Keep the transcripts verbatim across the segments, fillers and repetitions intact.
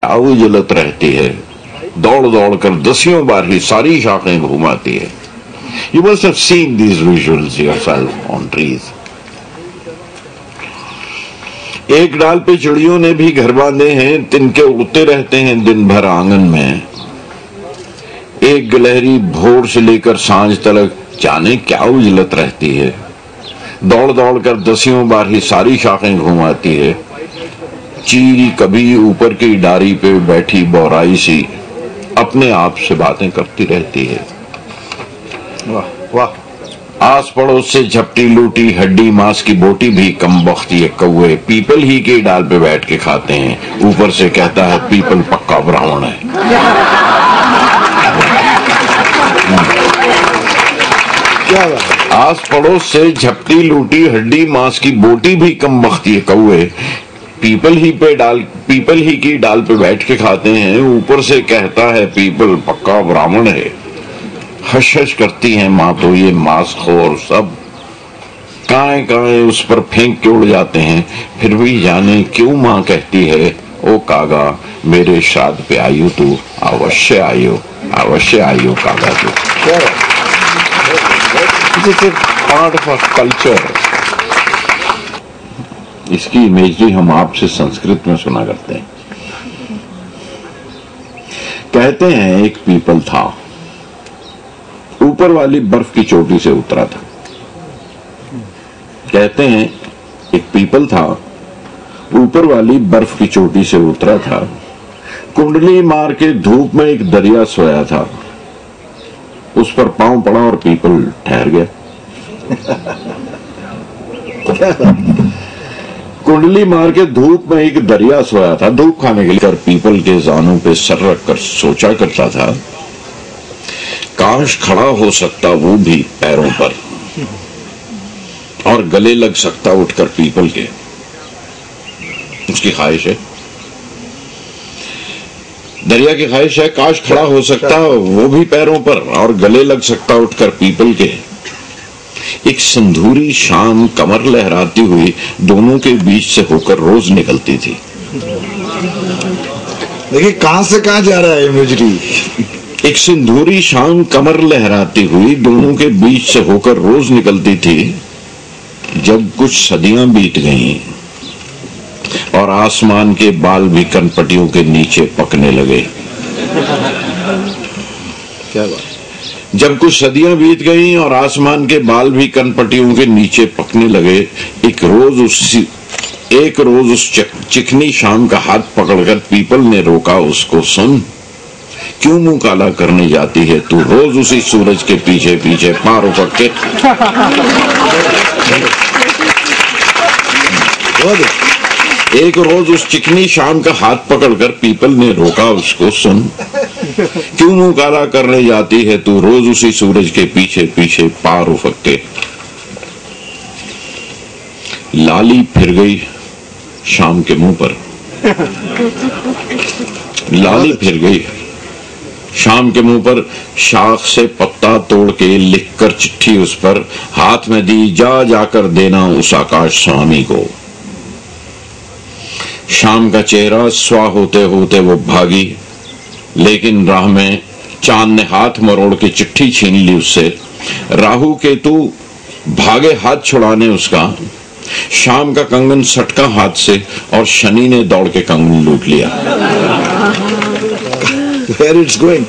आऊ जलत रहती है, दौड़ दौड़ कर दसियों बार ही सारी शाखें घुमाती है। You must have seen these visuals yourself on trees. एक डाल पे चिड़ियों ने भी घर बांधे हैं, तिनके उड़ते रहते हैं दिन भर आंगन में। एक गिलहरी भोर से लेकर सांझ तक जाने क्या उजलत रहती है, दौड़ दौड़ कर दसियों बार ही सारी शाखें घुमाती है। चील कभी ऊपर की डारी पे बैठी बौराई सी अपने आप से बातें करती रहती है। वाह वाह। आस पड़ोस से झपटी लूटी हड्डी मांस की बोटी भी कम बख्त ये कौवे पीपल ही के डाल पे बैठ के खाते हैं। ऊपर से कहता है पीपल पक्का ब्राह्मण है। क्या बात। आस पड़ोस से झपटी लूटी हड्डी मांस की बोटी भी कम बख्त ये कौवे पीपल ही पे डाल पीपल ही की डाल पे बैठ के खाते हैं। ऊपर से कहता है पीपल पक्का ब्राह्मण है। हश हश करती हैं माँ तो ये मांसखोर सब, काए काए उस पर फेंक के उड़ जाते हैं। फिर भी जाने क्यों माँ कहती है, ओ कागा मेरे श्राद्ध पे आयु तू, अवश्य आयु अवश्य आयु कागा तू। Part of culture. इसकी इमेजरी हम आपसे संस्कृत में सुना करते हैं। कहते हैं एक पीपल था, ऊपर वाली बर्फ की चोटी से उतरा था। कहते हैं एक पीपल था, ऊपर वाली बर्फ की चोटी से उतरा था। कुंडली मार के धूप में एक दरिया सोया था, उस पर पांव पड़ा और पीपल ठहर गया। कुंडली मार के धूप में एक दरिया सोया था, धूप खाने के लिए कर पीपल के जानों पे सर रख कर सोचा करता था, काश खड़ा हो सकता वो भी पैरों पर और गले लग सकता उठकर पीपल के। उसकी ख्वाहिश है, दरिया की ख्वाहिश है, काश खड़ा हो सकता वो भी पैरों पर और गले लग सकता उठकर पीपल के। एक संधूरी शाम कमर लहराती हुई दोनों के बीच से होकर रोज निकलती थी। देखिए कहां से कहां जा रहा है इमेजरी। एक सिंदूरी शाम कमर लहराती हुई दोनों के बीच से होकर रोज निकलती थी। जब कुछ सदियां बीत गईं और आसमान के बाल भी कनपटियों के नीचे पकने लगे। क्या बात। जब कुछ सदियां बीत गईं और आसमान के बाल भी कनपटियों के नीचे पकने लगे, एक रोज उस एक रोज उस चिकनी शाम का हाथ पकड़कर पीपल ने रोका उसको, सुन क्यों मुंह काला करने जाती है तू, रोज उसी सूरज के पीछे पीछे पार उपक के। एक रोज उस चिकनी शाम का हाथ पकड़कर पीपल ने रोका उसको, सुन क्यों मुंह काला करने जाती है तू, रोज उसी सूरज के पीछे पीछे पार उफक के। लाली फिर गई शाम के मुंह पर, लाली फिर गई शाम के मुंह पर, शाख से पत्ता तोड़ के लिखकर चिट्ठी उस पर हाथ में दी, जा जाकर देना उस आकाश स्वामी को। शाम का चेहरा स्वा होते होते वो भागी, लेकिन राह में चांद ने हाथ मरोड़ के चिट्ठी छीन ली उससे। राहु केतु भागे हाथ छुड़ाने उसका, शाम का कंगन सटका हाथ से और शनि ने दौड़ के कंगन लूट लिया। Where it's going?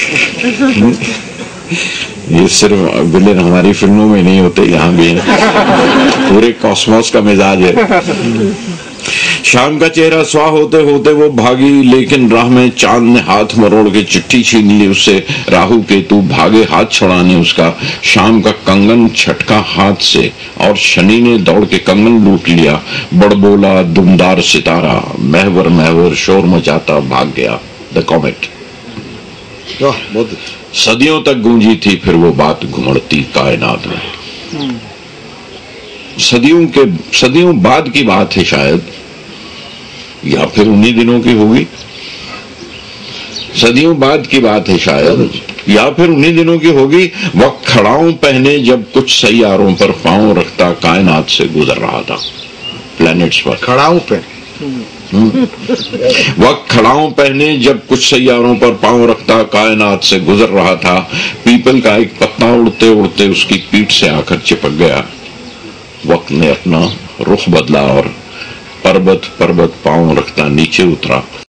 ये सिर्फ विलेन हमारी फिल्मों में नहीं होते, यहाँ भी है। पूरे कॉस्मोस का मिजाज है। शाम का चेहरा स्वा होते होते वो भागी, लेकिन राह में चांद ने हाथ मरोड़ के चिट्ठी छीन ली उससे। राहु केतु भागे हाथ छुड़ाने उसका, शाम का कंगन छटका हाथ से और शनि ने दौड़ के कंगन लूट लिया। बड़बोला दुमदार सितारा महवर महवर शोर मचाता भाग गया। The comet. बहुत सदियों तक गूंजी थी फिर वो बात घुमड़ती कायनात में। सदियों के सदियों बाद की बात है शायद, या फिर उन्हीं दिनों की होगी। सदियों बाद की बात है शायद, या फिर उन्हीं दिनों की होगी। वक्त खड़ाऊं पहने जब कुछ सैयारों पर पांव रखता कायनात से गुजर रहा था, प्लैनेट्स पर खड़ाऊं पे। वक्त खड़ाओं पहने जब कुछ सैयारों पर पांव रखता कायनात से गुजर रहा था, पीपल का एक पत्ता उड़ते उड़ते उसकी पीठ से आकर चिपक गया। वक्त ने अपना रुख बदला और पर्वत पर्वत पांव रखता नीचे उतरा।